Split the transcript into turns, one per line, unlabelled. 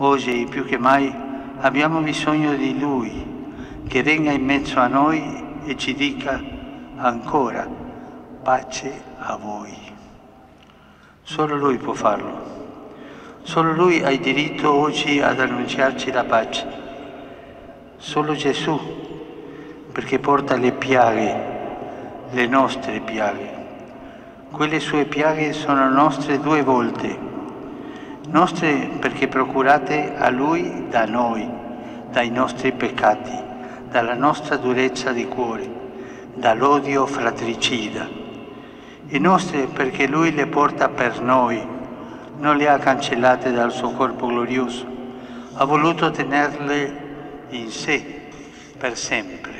Oggi più che mai abbiamo bisogno di Lui, che venga in mezzo a noi e ci dica ancora pace a voi. Solo Lui può farlo. Solo Lui ha il diritto oggi ad annunciarci la pace. Solo Gesù, perché porta le piaghe, le nostre piaghe. Quelle sue piaghe sono nostre 2 volte. Nostre perché procurate a Lui da noi, dai nostri peccati, dalla nostra durezza di cuore, dall'odio fratricida. E nostre perché Lui le porta per noi, non le ha cancellate dal suo corpo glorioso, ha voluto tenerle in sé per sempre.